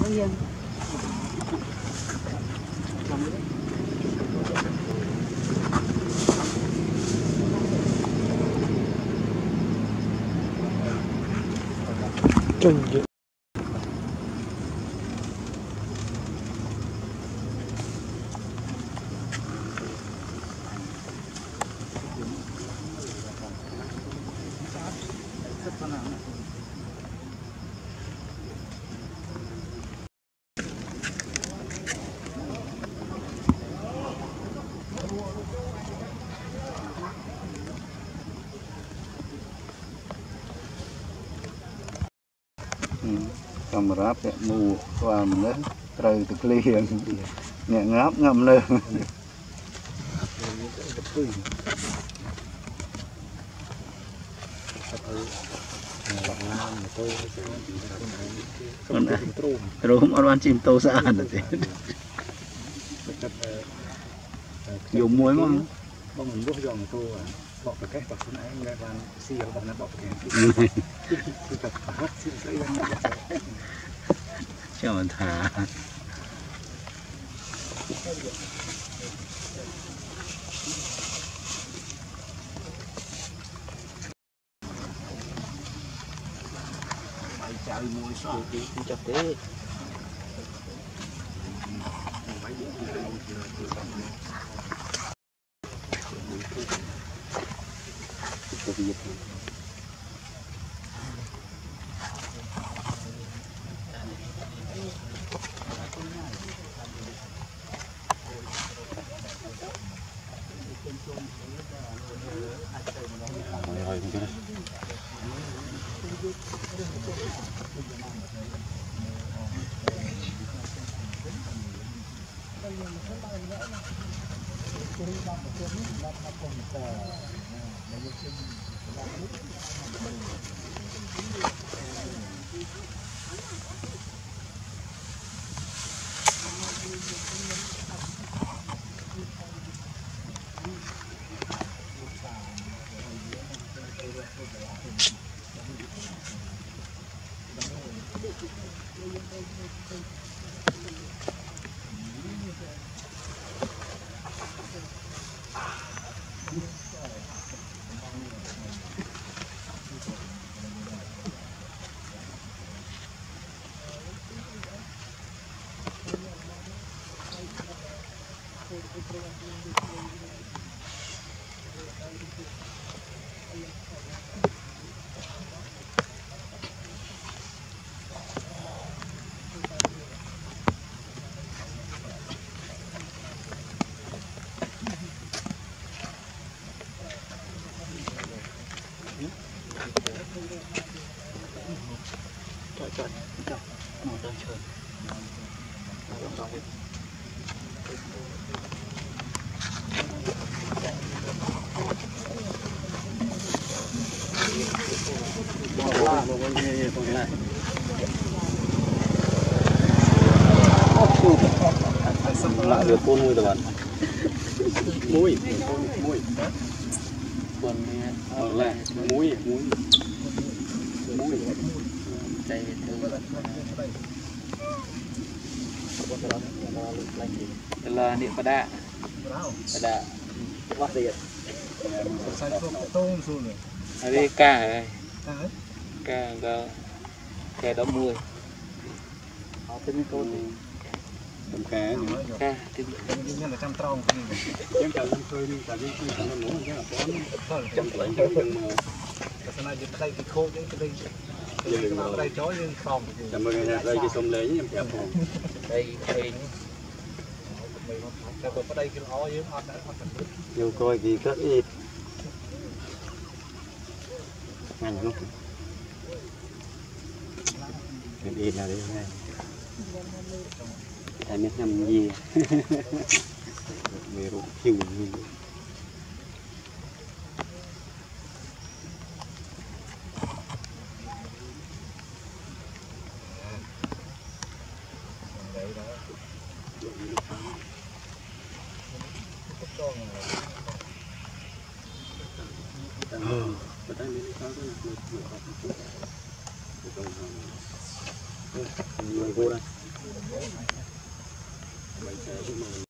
riêng Trừng vậy. Camera phải mù qua mình đấy trời từ liền nhẹ ngáp ngậm lên rồi ăn chim tô xa hẳn rồi dùng muối mà bông mình bốc giòn tô bọc cái cách bọc xuống ấy nghe van xì ở bọc nó bọc cái tập hát xin sấy cho mình thả chạy muối sao đi chặt thế lại được con nuôi bạn muối muối còn lại muối đây là điện Phật đạ quá tiền ở đây cá đó 10 tên câu thì tôm cá cá thì nhân là trăm tròn em cả lần khơi cả những khi cả lần muốn cái là có trăm tuổi cái này đây cái khô cái đây đây chói lên phòng cảm ơn đây cái sông lấy em kẹp phòng đây ở đây cái ó dưới họ đã nhiều coi gì các ít ngay lúc cái ít là đấy ngay tại biết làm gì về độ chiều người vô đây